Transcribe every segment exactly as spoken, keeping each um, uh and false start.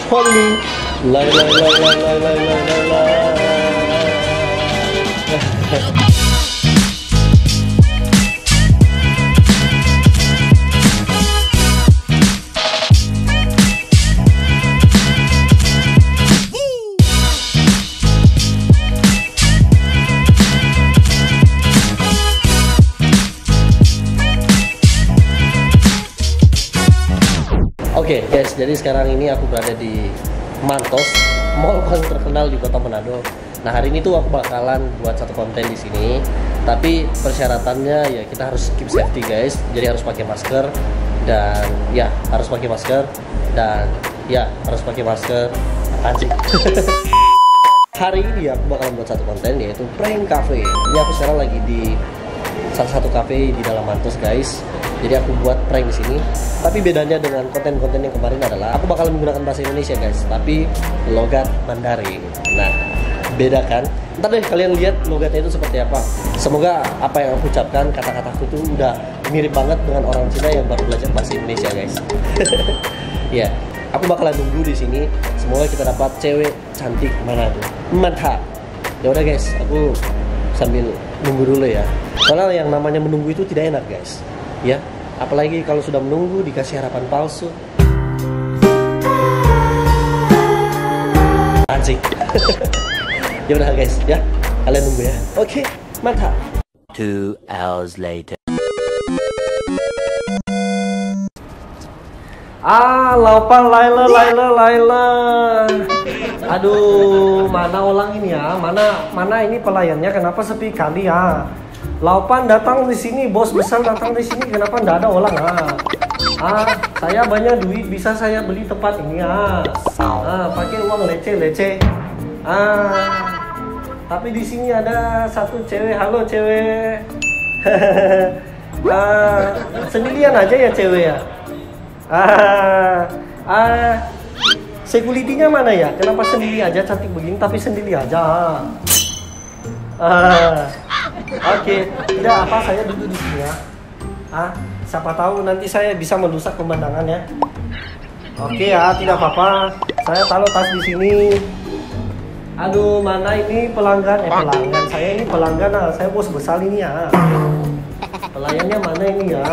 Holly, lai lai lai lai lai lai lai lai. Oke okay, guys, jadi sekarang ini aku berada di Mantos, mall paling terkenal di Kota Manado. Nah hari ini tuh aku bakalan buat satu konten di sini, tapi persyaratannya ya kita harus keep safety guys. Jadi harus pakai masker dan ya harus pakai masker dan ya harus pakai masker. Apaan sih? Hari ini aku bakalan buat satu konten yaitu prank cafe. Ini aku sekarang lagi di salah satu cafe di dalam Mantos guys. Jadi aku buat prank di sini. Tapi bedanya dengan konten-konten yang kemarin adalah aku bakal menggunakan bahasa Indonesia guys, tapi logat Mandarin. Nah, beda kan? Ntar deh kalian lihat logatnya itu seperti apa. Semoga apa yang aku ucapkan, kata-kataku itu udah mirip banget dengan orang Cina yang baru belajar bahasa Indonesia guys. Ya, aku bakalan nunggu di sini. Semoga kita dapat cewek cantik Manado. Mantap. Ya udah guys, aku sambil nunggu dulu ya. Soalnya yang namanya menunggu itu tidak enak guys. Ya, apalagi kalau sudah menunggu dikasih harapan palsu. Anjing. Ya udah guys, ya. Kalian nunggu ya. Oke, mantap. Two hours later. Ah, Laupan Laila Laila Laila. Aduh, mana orang ini ya? Mana mana ini pelayannya? Kenapa sepi kali ya? Laupan datang di sini, bos besar datang di sini, kenapa nggak ada orang ah? Ah, saya banyak duit, bisa saya beli tempat ini ah. Ah, pakai uang lece-lece. Ah, tapi di sini ada satu cewek, halo cewek. Ah, sendirian aja ya cewek ya? Ah, ah, security-nya mana ya? Kenapa sendiri aja cantik begini tapi sendiri aja? Ah. Oke, okay. Tidak apa saya duduk di sini ya. Ah, siapa tahu nanti saya bisa merusak pemandangan ya. Oke okay, ya, tidak apa-apa. Saya taruh tas di sini. Aduh, mana ini pelanggan? Eh pelanggan saya ini pelanggan. Ah. Saya bos besar ini ya. Pelayannya mana ini ya?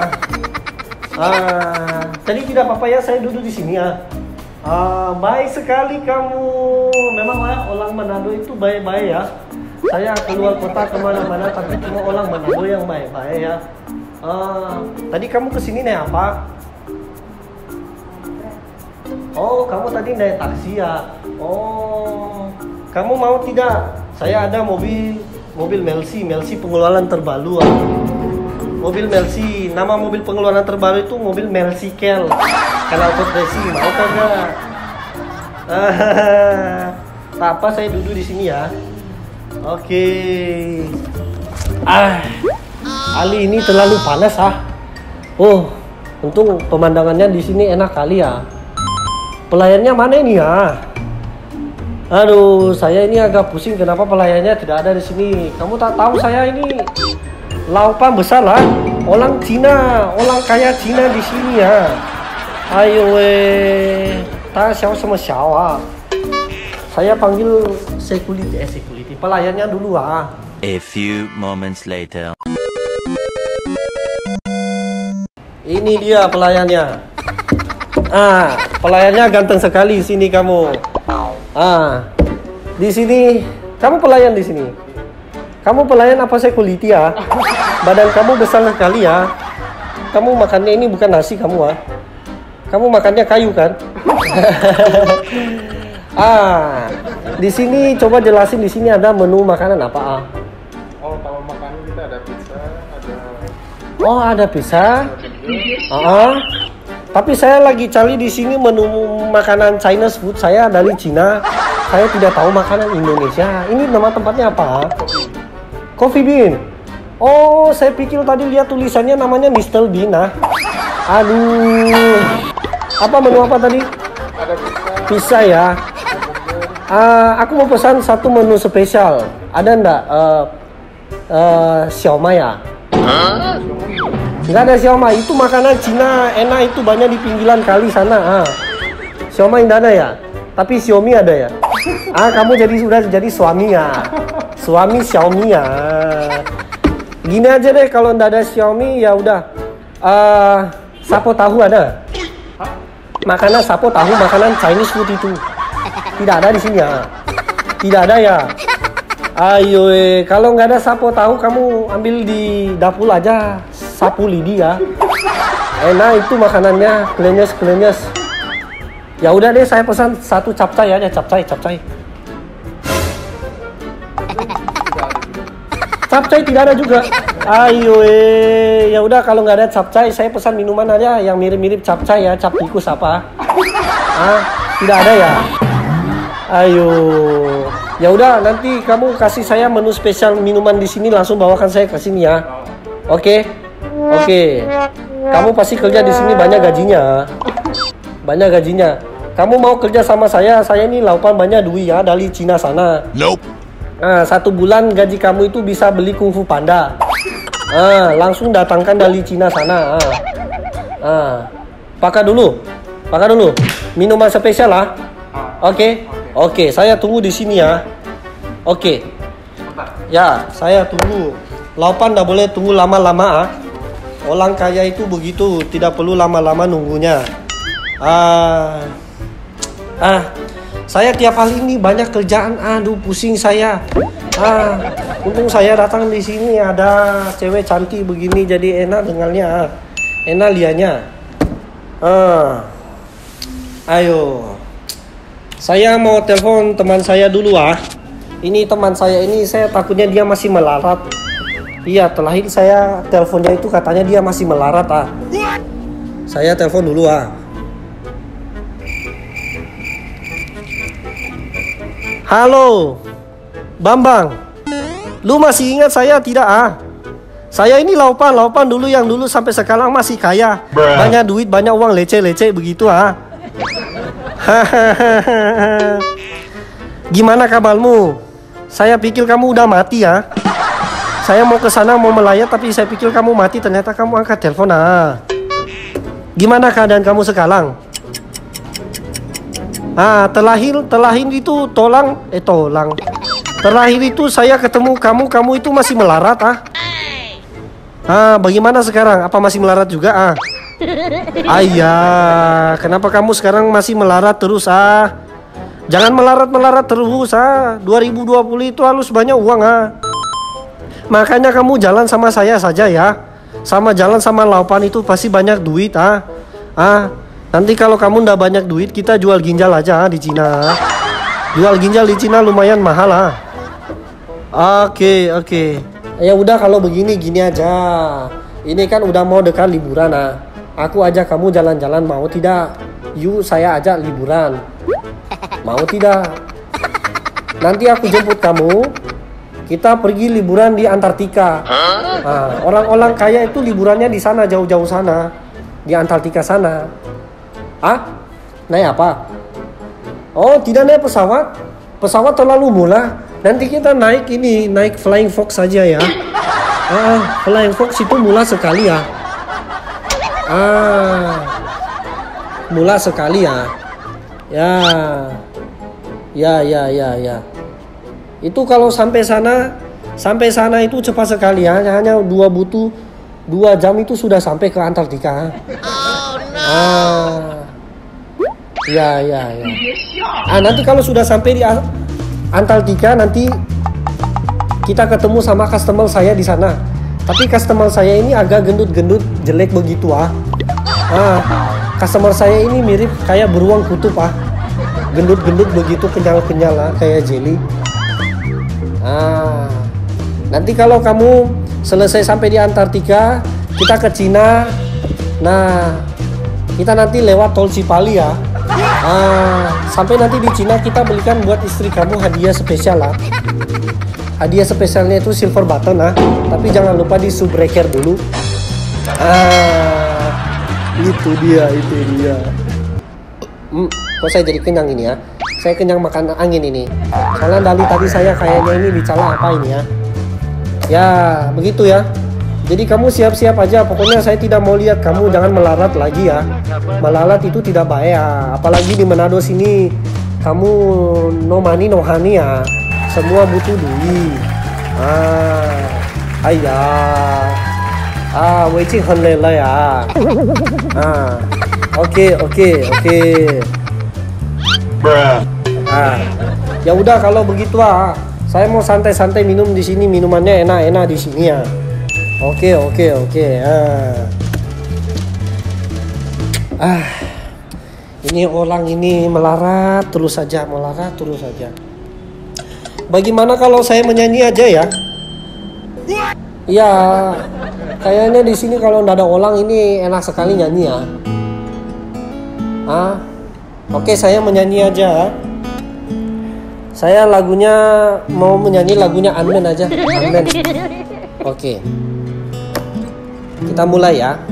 Ah, tadi tidak apa-apa ya. Saya duduk di sini ya. Ah, baik sekali kamu. Memang ya, orang Manado itu baik-baik ya. Saya keluar kota kemana-mana, tapi cuma orang Manado yang baik-baik ya. Uh, tadi kamu kesini naik apa? Oh, kamu tadi naik taksi ya? Oh, kamu mau tidak? Saya ada mobil, mobil Melsi, Melsi pengeluaran terbaru. Ya. Mobil Melsi, nama mobil pengeluaran terbaru itu mobil Melsi Kel. Kanal pot racing, mau kan enggak? Tak apa, saya duduk di sini ya. Oke. Okay. Ah, Ali ini terlalu panas ah. Oh, untung pemandangannya di sini enak kali ya. Pelayannya mana ini ya? Aduh, saya ini agak pusing kenapa pelayannya tidak ada di sini. Kamu tak tahu saya ini Laupan besar lah. Orang Cina, orang kaya Cina di sini ya. Ayo weh, tak siapa sama siapa. Saya panggil security, eh security, pelayannya dulu ah. A few moments later. Ini dia pelayannya. Ah, pelayannya ganteng sekali sini kamu. Ah, di sini kamu pelayan di sini. Kamu pelayan apa security ya? Badan kamu besar sekali ya. Kamu makannya ini bukan nasi kamu ah. Kamu makannya kayu kan? Ah, di sini coba jelasin di sini ada menu makanan apa ah? Oh, kalau makanan kita ada pizza, ada. Oh, ada pizza. Ah, uh-uh. Tapi saya lagi cari di sini menu makanan Chinese food. Saya dari Cina. Saya tidak tahu makanan Indonesia. Ini nama tempatnya apa? Coffee Bean. Oh, saya pikir tadi lihat tulisannya namanya mister Bean ah. Aduh. Apa menu apa tadi? Ada pizza. Pizza ya. Uh, aku mau pesan satu menu spesial. Ada enggak? Uh, uh, siomay ya? Huh? Enggak ada siomay. Itu makanan Cina enak, itu banyak di pinggiran kali sana. Ah. Siomay enggak ada ya? tapi Xiaomi ada ya? Ah, kamu jadi sudah jadi suami ya? Suami Xiaomi ya? Gini aja deh, kalau ndak ada Xiaomi ya udah. Uh, sapo tahu ada? Makanan sapo tahu, makanan Chinese food itu. Tidak ada di sini ya? Tidak ada ya? Ayo, eh. Kalau nggak ada sapo tahu, kamu ambil di dapur aja sapu lidi ya. Enak itu makanannya, klenyes-klenyes. Ya udah deh, saya pesan satu capcay aja, capcay, capcay. Capcay tidak ada juga. Ayo, eh. Ya udah kalau nggak ada capcay, saya pesan minuman aja yang mirip-mirip capcay ya, cap tikus apa? Ah, tidak ada ya? Ayo. Ya udah, nanti kamu kasih saya menu spesial minuman di sini, langsung bawakan saya ke sini ya. Oke? Oke. Kamu pasti kerja di sini, banyak gajinya. Banyak gajinya. Kamu mau kerja sama saya? Saya ini laupan banyak duit ya dari Cina sana. Nope. Nah, satu bulan gaji kamu itu bisa beli Kung Fu Panda. Ah, langsung datangkan dari Cina sana. Ah, ah. Pakai dulu, pakai dulu. Minuman spesial lah. Oke, oke. Saya tunggu di sini ya. Oke. Ya, saya tunggu. Laupan nggak boleh tunggu lama-lama. Ah. Orang kaya itu begitu, tidak perlu lama-lama nunggunya. Ah. Ah, saya tiap hari ini banyak kerjaan, aduh pusing saya. Ah, untung saya datang di sini ada cewek cantik begini, jadi enak dengarnya, enak liatnya. Ah, ayo, saya mau telepon teman saya dulu ah. Ini teman saya ini, saya takutnya dia masih melarat. Iya, terakhir saya teleponnya itu katanya dia masih melarat ah. Saya telepon dulu ah. Halo, Bambang, lu masih ingat saya tidak ah? Saya ini laupan, laupan dulu yang dulu sampai sekarang masih kaya, banyak duit, banyak uang, leceh-leceh begitu ah. Gimana kabarmu? Saya pikir kamu udah mati ya. Saya mau ke sana mau melayat, tapi saya pikir kamu mati, ternyata kamu angkat telepon ah. Gimana keadaan kamu sekarang? Ah, terlahir, terlahir itu tolang, eh tolang. Terlahir itu saya ketemu kamu, kamu itu masih melarat ah. Ah, bagaimana sekarang? Apa masih melarat juga ah? Ayah, kenapa kamu sekarang masih melarat terus ah? Jangan melarat-melarat terus ah. dua ribu dua puluh itu harus banyak uang ah. Makanya kamu jalan sama saya saja ya. Sama jalan sama laupan itu pasti banyak duit ah. Ah. Nanti kalau kamu ndak banyak duit, kita jual ginjal aja di Cina. Jual ginjal di Cina lumayan mahal lah. Oke, oke. Ya udah kalau begini gini aja. Ini kan udah mau dekat liburan ah. Aku ajak kamu jalan-jalan, mau tidak? Yuk saya ajak liburan. Mau tidak? Nanti aku jemput kamu. Kita pergi liburan di Antartika. Nah, orang-orang kaya itu liburannya di sana, jauh-jauh sana, di Antartika sana. Ah, naik apa? Oh, tidak naik pesawat. Pesawat terlalu murah. Nanti kita naik ini, naik Flying Fox saja ya. Ah, Flying Fox itu murah sekali ya. Ah, murah sekali ya. Ya, ya, ya, ya, ya. Itu kalau sampai sana, sampai sana itu cepat sekali ya. Hanya dua butuh dua jam itu sudah sampai ke Antartika. Oh, no. Ah. Ya, ya, ya. Ah, nanti kalau sudah sampai di Antartika, nanti kita ketemu sama customer saya di sana. Tapi customer saya ini agak gendut-gendut, jelek begitu ah. Ah, customer saya ini mirip kayak beruang kutub ah. Gendut-gendut begitu, kenyal-kenyal ah, kayak jelly. Ah, nanti kalau kamu selesai sampai di Antartika, kita ke Cina. Nah, kita nanti lewat tol Cipali ya. Ah, sampai nanti di Cina kita belikan buat istri kamu hadiah spesial lah. Hadiah spesialnya itu silver button ah. Tapi jangan lupa di subbreaker dulu. Ah, itu dia, itu dia. Hmm, kok saya jadi kenyang ini ya? Saya kenyang makan angin ini. Soalnya dari tadi saya kayaknya ini bicara apa ini ya? Ya, begitu ya. Jadi kamu siap-siap aja, pokoknya saya tidak mau lihat kamu, jangan melarat lagi ya. Melarat itu tidak baik ya, apalagi di Manado sini kamu no money no honey ya. Semua butuh duit. Ah, ayah. Ah, waiting henlei lah ya. Ah, oke oke oke. Ah, ya udah kalau begitu ah. Saya mau santai-santai minum di sini, minumannya enak-enak di sini ya. Oke oke oke. Ah. Ah. Ini orang ini melarat terus saja, melarat terus saja. Bagaimana kalau saya menyanyi aja ya? Iya, kayaknya di sini kalau nggak ada orang ini enak sekali nyanyi ya. Ah, oke saya menyanyi aja. Saya lagunya mau menyanyi lagunya Unmen aja, Unmen. Oke, kita mulai ya.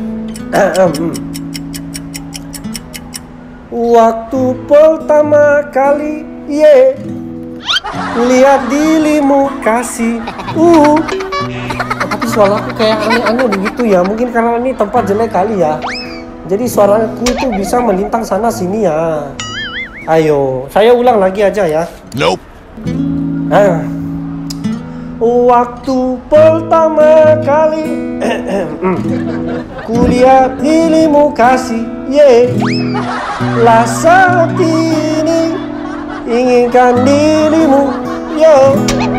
Waktu pertama kali, ye, lihat dirimu kasih, uh. Tapi suara aku kayak aneh-aneh begitu ya. Mungkin karena ini tempat jelek kali ya. Jadi suaraku itu bisa melintang sana sini ya. Ayo, saya ulang lagi aja ya. Nope. Ah. Waktu pertama kali kulihat dirimu kasih, ye, lah saat ini inginkan dirimu, yo.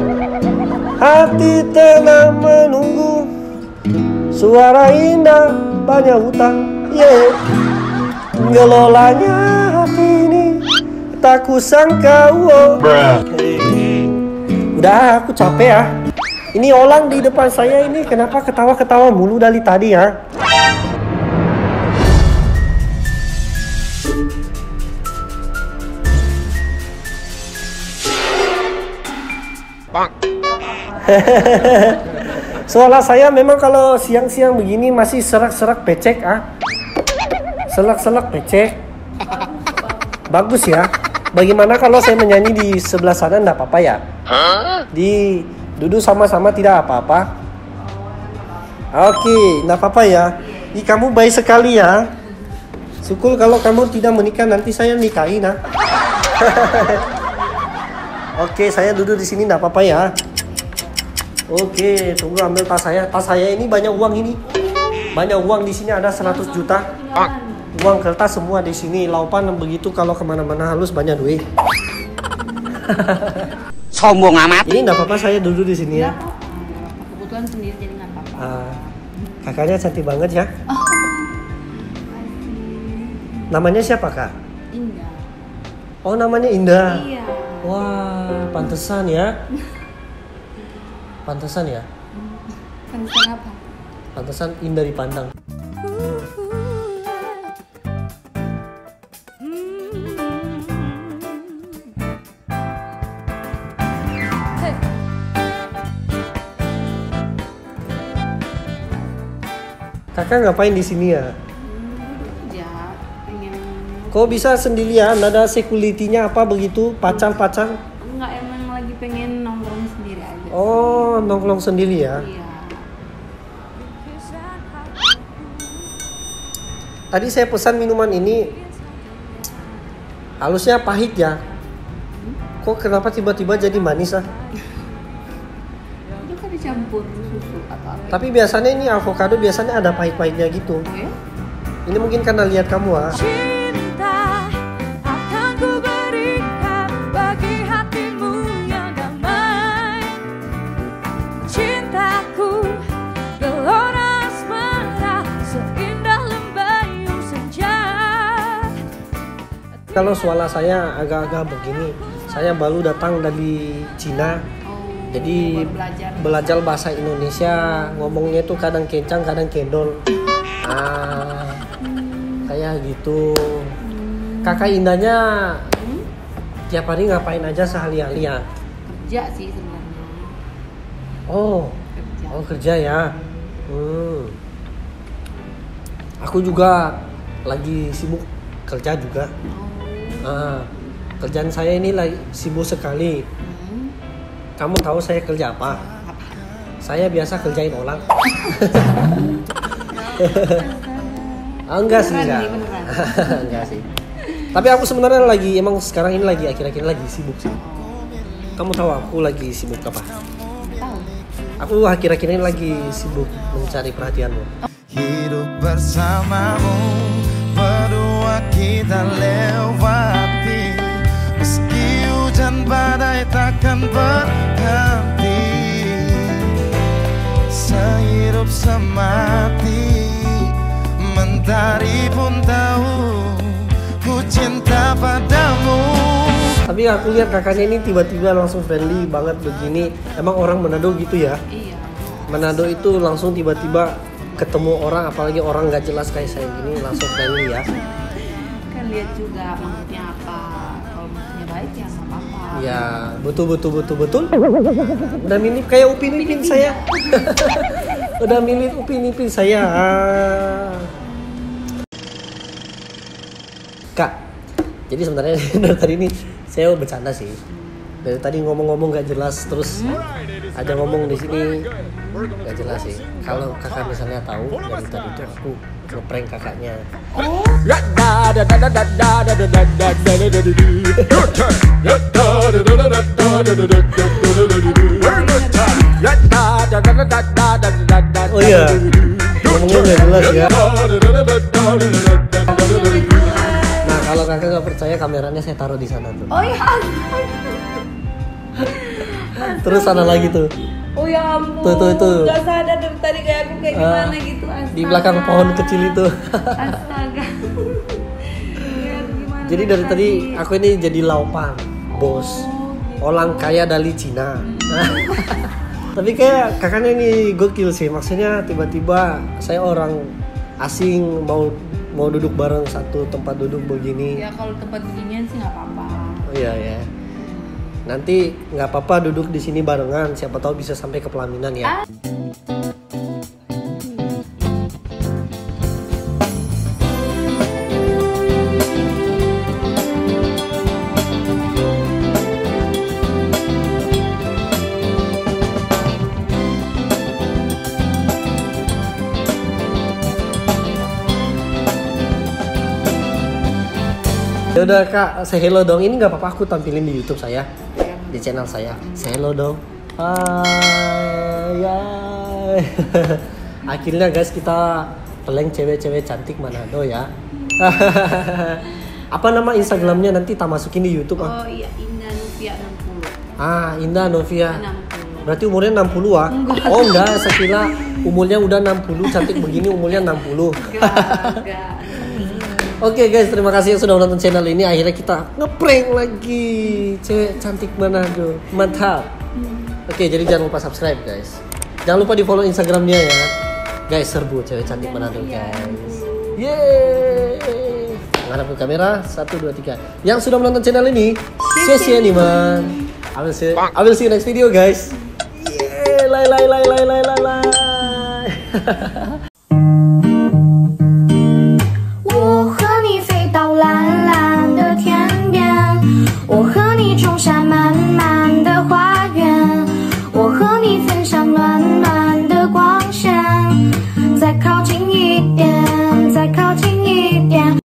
Hati tengah menunggu, suara indah banyak hutang, ye. Gelolanya hati ini tak kusangka, wow. Udah, aku capek ya. Ini orang di depan saya ini kenapa ketawa-ketawa mulu dari tadi ya? Soalnya saya memang kalau siang-siang begini masih serak-serak pecek ah. Selak-selak pecek. Bagus ya. Bagaimana kalau saya menyanyi di sebelah sana, enggak apa-apa ya? Di duduk sama-sama tidak apa-apa. Oke, enggak apa-apa ya. Ih, kamu baik sekali ya. Syukur kalau kamu tidak menikah, nanti saya nikahin nah. Oke, saya duduk di sini enggak apa-apa ya. Oke, tunggu ambil tas saya. Tas saya ini banyak uang ini. Banyak uang di sini, ada seratus juta. Uang kertas semua di sini. Laupan begitu kalau kemana-mana halus banyak duit. Sombong amat. Ini enggak apa-apa saya duduk di sini ya. Kebutuhan sendiri jadi nggak apa-apa. Ah, kakaknya cantik banget ya. Namanya siapa kak? Indah. Oh namanya Indah. Iya. Wah, pantesan ya. Pantesan ya. Pantesan apa? Pantesan indah dipandang. Kakak ngapain di sini ya? Ya, pengen. Kok bisa sendirian? Ada security-nya apa begitu? Pacar-pacar? Enggak, emang lagi pengen nongkrong sendiri aja. Oh, nongkrong sendiri ya? Iya. Tadi saya pesan minuman ini halusnya pahit ya. Kok kenapa tiba-tiba jadi manis ah? Itu kan dicampur susu atau apa? Tapi biasanya ini avocado biasanya ada pahit-pahitnya gitu. Oh ya? Ini mungkin karena lihat kamu ah. Cinta akan ku berikan bagi hatimu yang damai. Cintaku gelora asmara seindah lembayung senja. Kalau suara saya agak-agak begini, saya baru datang dari Cina. Oh, Jadi baru belajar. belajar bahasa Indonesia, ngomongnya tuh kadang kencang, kadang kendor. Ah, kayak gitu. Kakak Indahnya tiap hari ngapain aja sehari-hari ya? Kerja sih sebenarnya. Oh, Kerja. oh kerja ya. Hmm. Aku juga lagi sibuk kerja juga. Oh. Ah, kerjaan saya ini lagi sibuk sekali. Hmm. Kamu tahu saya kerja apa? Apa? Saya biasa kerjain orang. Oh, enggak sih, enggak. Beneran nih, beneran. Enggak sih. Tapi aku sebenarnya lagi emang sekarang ini lagi akhir-akhir ini lagi sibuk sih. Kamu tahu aku lagi sibuk apa? Tahu. Aku akhir-akhir ini lagi sibuk mencari perhatianmu. Hidup bersamamu, berdua kita lewati, meski hujan badai takkan berhenti, sehidup semati, mentari pun tahu ku cinta padamu. Tapi aku lihat kakaknya ini tiba-tiba langsung friendly banget begini. Emang orang Manado gitu ya? Iya. Manado itu langsung tiba-tiba ketemu orang, apalagi orang nggak jelas kayak saya gini langsung friendly ya. Kan lihat juga maksudnya apa. Kalau maksudnya baik ya nggak apa-apa. Ya betul betul betul betul. Udah mirip kayak Upin Ipin saya. Udah mirip Upin Ipin saya. Kak, jadi sebenarnya dari tadi ini saya bercanda sih. Dari tadi ngomong-ngomong gak jelas, terus ada ngomong di sini gak jelas sih. Kalau kakak misalnya tahu dari tadi itu aku ngeprank kakaknya. Oh iya, ngomongnya gak jelas ya. Nah kalau kakak nggak percaya, kameranya saya taruh di sana tuh. Oh ya. Terus sana lagi tuh. Oh ya ampun. Tuh, tuh, tuh. Gak sadar dari tadi kayak aku kayak Ah, gimana gitu. Astaga. Di belakang pohon kecil itu. Astaga. Ya, gimana Jadi dari tadi tadi? aku ini jadi laupan, bos. Orang kaya dari Cina. Tapi kayak kakaknya ini gokil sih. Maksudnya tiba-tiba saya orang asing mau mau duduk bareng satu tempat duduk begini. Ya kalau tempat beginian sih nggak apa-apa. Oh iya ya. Nanti nggak apa-apa duduk di sini barengan. Siapa tahu bisa sampai ke pelaminan ya. Ya udah kak, say hello dong. Ini nggak apa-apa aku tampilin di YouTube saya, di channel saya. Say hello dong. Hai, hai. Akhirnya guys kita peleng cewek-cewek cantik Manado ya. Apa nama Instagramnya nanti tak masukin di YouTube ah. Oh iya, Indah Novia enam puluh. Ah, Indah Novia. enam puluh. Berarti umurnya enam puluh ah? Enggak. Oh enggak, saya kira umurnya udah enam puluh, cantik begini umurnya enam puluh. Enggak, enggak. Oke guys, terima kasih yang sudah menonton channel ini. Akhirnya kita ngeprank lagi cewek cantik Manado. Mantap. Oke, jadi jangan lupa subscribe guys. Jangan lupa di follow Instagramnya ya. Guys, serbu cewek cantik Manado guys. Yeay. Ngadap ke kamera, satu, dua, tiga. Yang sudah menonton channel ini, see you nih man. I will see, I will see you next video guys. Yeay, lai lai lai lai lai lai lai. 我和你飞到蓝蓝的天边，我和你种下满满